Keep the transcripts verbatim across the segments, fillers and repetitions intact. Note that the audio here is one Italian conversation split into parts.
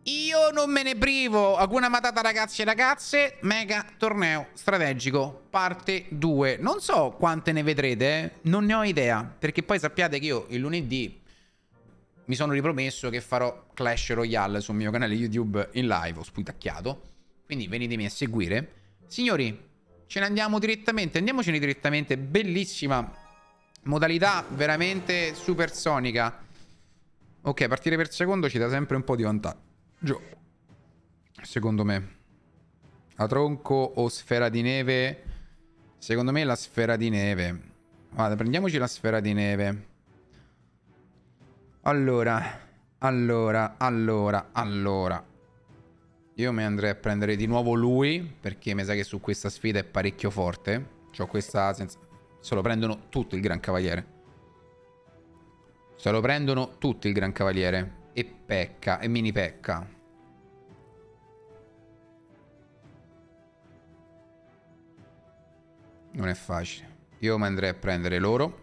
Io non me ne privo. Hakuna Matata, ragazzi e ragazze. Mega torneo strategico parte due. Non so quante ne vedrete, eh? Non ne ho idea, perché poi sappiate che io il lunedì mi sono ripromesso che farò Clash Royale sul mio canale YouTube in live. Ho sputacchiato, quindi venitemi a seguire. Signori, ce ne andiamo direttamente. Andiamocene direttamente. Bellissima modalità, veramente supersonica. Ok, partire per secondo ci dà sempre un po' di vantaggio, secondo me. A tronco o sfera di neve? Secondo me la sfera di neve. Guarda, prendiamoci la sfera di neve. Allora, allora, allora, allora. Io mi andrei a prendere di nuovo lui, perché mi sa che su questa sfida è parecchio forte. C'ho questa sensazione. Se lo prendono tutto il Gran Cavaliere. Se lo prendono tutti il Gran Cavaliere. E Pekka, e mini Pekka. Non è facile. Io mi andrei a prendere loro.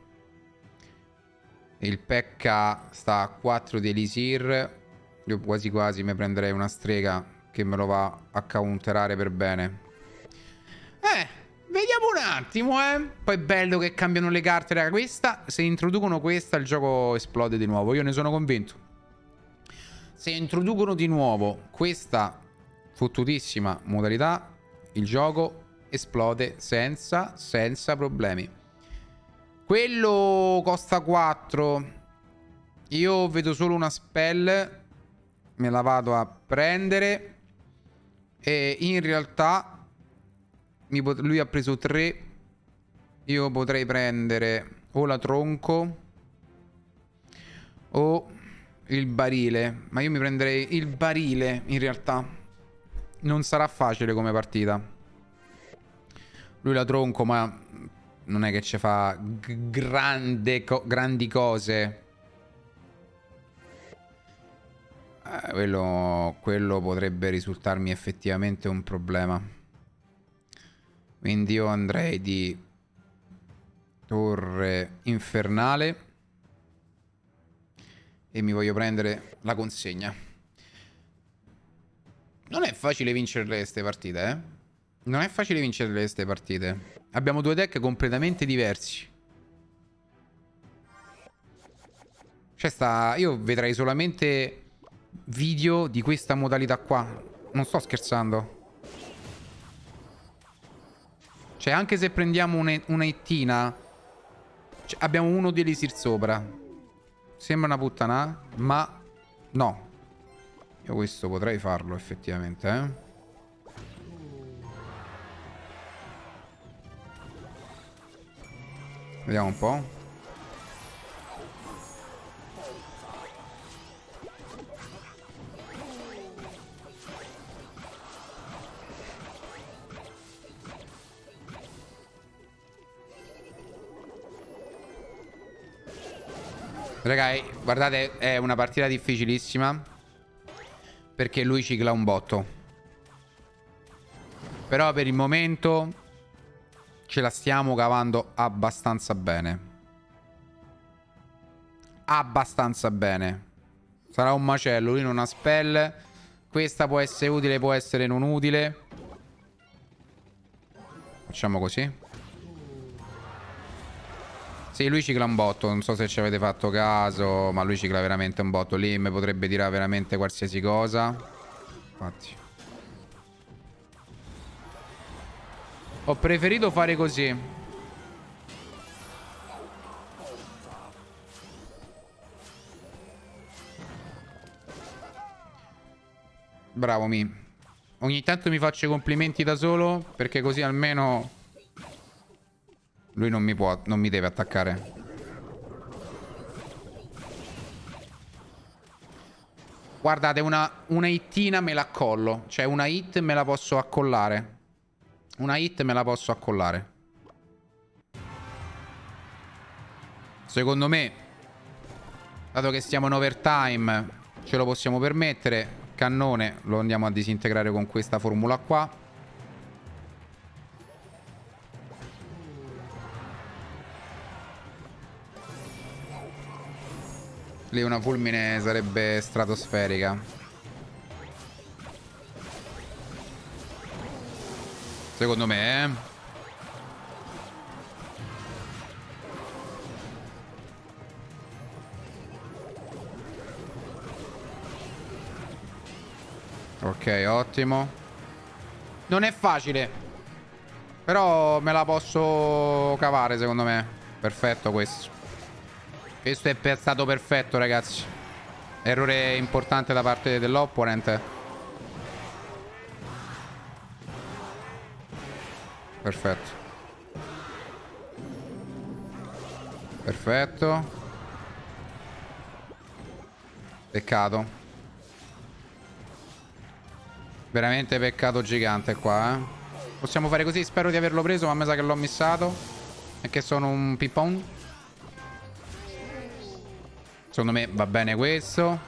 Il Pekka sta a quattro di Elisir. Io quasi quasi mi prenderei una strega che me lo va a counterare per bene. Eh, vediamo un attimo, eh. Poi è bello che cambiano le carte, raga. Questa, se introducono questa, il gioco esplode di nuovo. Io ne sono convinto. Se introducono di nuovo questa fottutissima modalità, il gioco esplode senza, senza problemi. Quello costa quattro. Io vedo solo una spell. Me la vado a prendere. E in realtà mi pot- lui ha preso tre. Io potrei prendere o la tronco o il barile. Ma io mi prenderei il barile, in realtà. Non sarà facile come partita. Lui la tronco, ma non è che ci fa grande co grandi cose. Eh, quello, quello potrebbe risultarmi effettivamente un problema. Quindi io andrei di torre infernale. E mi voglio prendere la consegna. Non è facile vincere queste partite, eh. Non è facile vincere queste partite. Abbiamo due deck completamente diversi. Cioè sta... Io vedrei solamente video di questa modalità qua. Non sto scherzando. Cioè anche se prendiamo una ittina, cioè, abbiamo uno di Elisir sopra. Sembra una puttanà, ma no. Io questo potrei farlo effettivamente, eh. Vediamo un po'. Raga, guardate, è una partita difficilissima, perché lui cicla un botto. Però per il momento ce la stiamo cavando abbastanza bene. Abbastanza bene. Sarà un macello, lui non ha spell. Questa può essere utile, può essere non utile. Facciamo così. Sì, lui cicla un botto, non so se ci avete fatto caso, ma lui cicla veramente un botto. Lì mi potrebbe tirare veramente qualsiasi cosa. Infatti. Ho preferito fare così. Bravo Mi. Ogni tanto mi faccio i complimenti da solo, perché così almeno lui non mi può, non mi deve attaccare. Guardate, una, una hittina me la accollo. Cioè una hit me la posso accollare. Una hit me la posso accollare. Secondo me, dato che stiamo in overtime, ce lo possiamo permettere. Cannone lo andiamo a disintegrare con questa formula qua. Lì una fulmine sarebbe stratosferica. Secondo me, eh. Ok, ottimo. Non è facile, però me la posso cavare, secondo me. Perfetto questo. Questo è stato perfetto, ragazzi. Errore importante da parte dell'opponent. Perfetto. Perfetto. Peccato. Veramente peccato gigante qua, eh. Possiamo fare così, spero di averlo preso, ma mi sa che l'ho missato. E che sono un pippon. Secondo me va bene questo.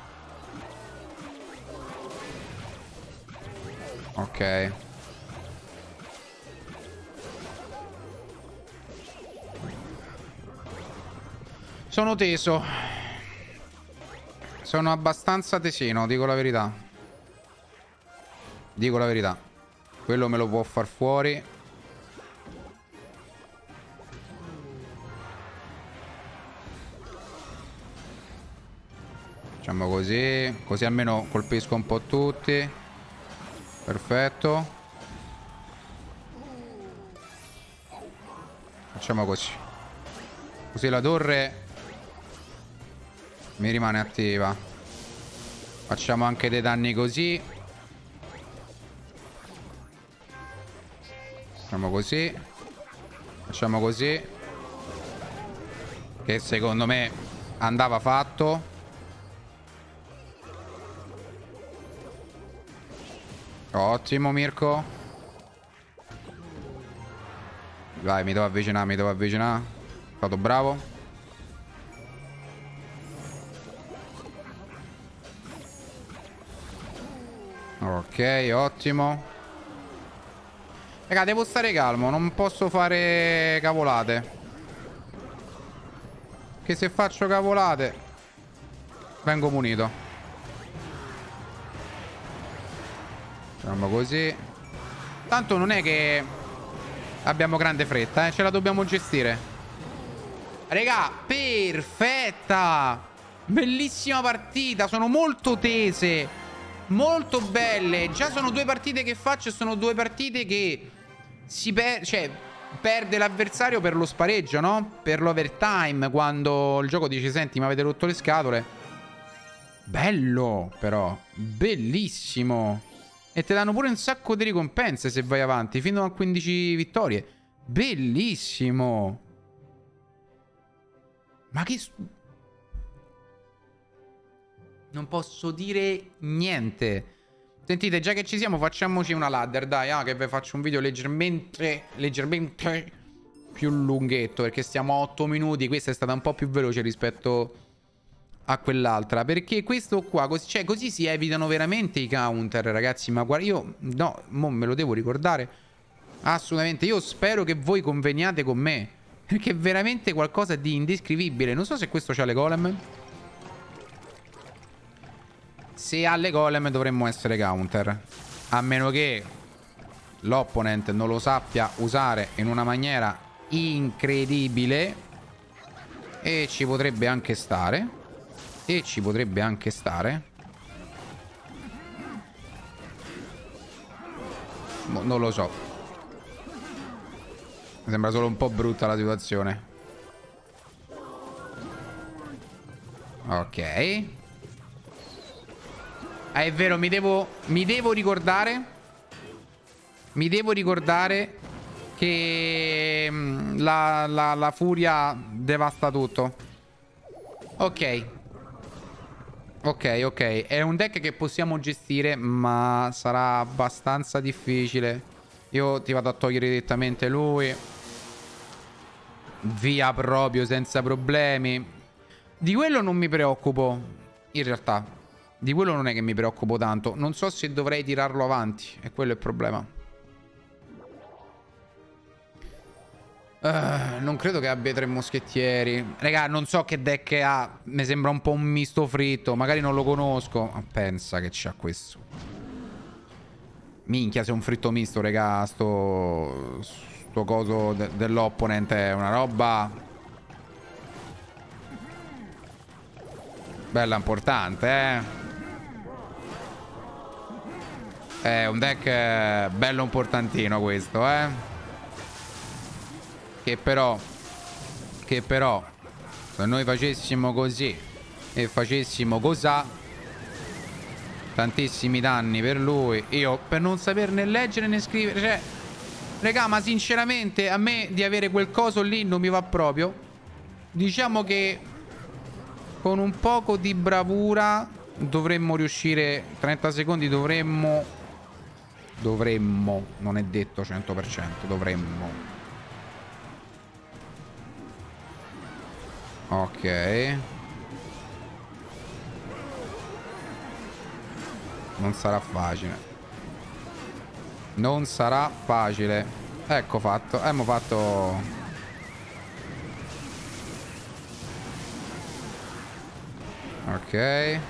Ok. Sono teso. Sono abbastanza tesino, dico la verità. Dico la verità. Quello me lo può far fuori. Facciamo così. Così almeno colpisco un po' tutti. Perfetto. Facciamo così. Così la torre mi rimane attiva. Facciamo anche dei danni così. Facciamo così. Facciamo così. Che secondo me andava fatto. Ottimo, Mirko. Vai, mi devo avvicinare, mi devo avvicinare. Stato bravo. Ok, ottimo. Raga, devo stare calmo, non posso fare cavolate. Che se faccio cavolate vengo punito. Facciamo così. Tanto non è che abbiamo grande fretta, eh? Ce la dobbiamo gestire. Raga, perfetta. Bellissima partita, sono molto tese. Molto belle. Già sono due partite che faccio e sono due partite che si per cioè, perde l'avversario per lo spareggio, no? Per l'overtime, quando il gioco dice: senti, mi avete rotto le scatole. Bello, però. Bellissimo. E ti danno pure un sacco di ricompense se vai avanti, fino a quindici vittorie. Bellissimo. Ma che... Non posso dire niente. Sentite, già che ci siamo, facciamoci una ladder, dai, ah, che vi faccio un video leggermente, leggermente più lunghetto, perché stiamo a otto minuti, questa è stata un po' più veloce rispetto a quell'altra, perché questo qua, così, cioè, così si evitano veramente i counter, ragazzi, ma guarda, io, no, mo me lo devo ricordare, assolutamente, io spero che voi conveniate con me, perché è veramente qualcosa di indescrivibile, non so se questo c'ha le golem. Se ha le golem dovremmo essere counter. A meno che l'opponent non lo sappia usare in una maniera incredibile. E ci potrebbe anche stare. E ci potrebbe anche stare. Mo, non lo so. Mi sembra solo un po' brutta la situazione. Ok. Ah, è vero, mi devo, mi devo ricordare. Mi devo ricordare che la, la, la furia devasta tutto. Ok. Ok, ok. È un deck che possiamo gestire, ma sarà abbastanza difficile. Io ti vado a togliere direttamente lui. Via proprio, senza problemi. Di quello non mi preoccupo, in realtà. Di quello non è che mi preoccupo tanto. Non so se dovrei tirarlo avanti. E quello è il problema. Uh, non credo che abbia tre moschettieri. Raga, non so che deck ha. Mi sembra un po' un misto fritto. Magari non lo conosco. Ma pensa che c'ha questo. Minchia, sei un fritto misto, raga. Sto, sto coso de dell'opponent è una roba bella importante, eh. È un deck bello importantino questo, eh. Che però, che però, se noi facessimo così e facessimo cosà, tantissimi danni per lui. Io per non saper né leggere né scrivere, cioè, regà, ma sinceramente a me di avere quel coso lì non mi va proprio. Diciamo che con un poco di bravura dovremmo riuscire. trenta secondi dovremmo. Dovremmo, non è detto cento per cento, dovremmo. Ok. Non sarà facile. Non sarà facile. Ecco fatto. Abbiamo fatto. Ok.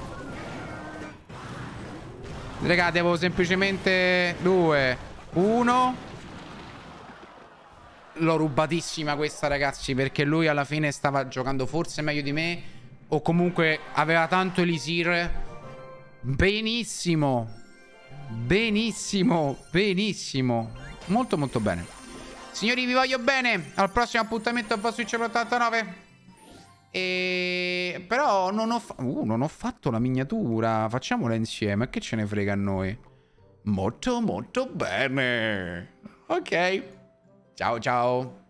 Raga, devo semplicemente due uno. L'ho rubatissima questa, ragazzi, perché lui alla fine stava giocando forse meglio di me, o comunque aveva tanto Elisir. Benissimo. Benissimo. Benissimo. Molto molto bene. Signori, vi voglio bene. Al prossimo appuntamento a Switch ottantanove. E... Però non ho, fa uh, non ho fatto la miniatura. Facciamola insieme. Che ce ne frega a noi? Molto molto bene. Ok. Ciao ciao.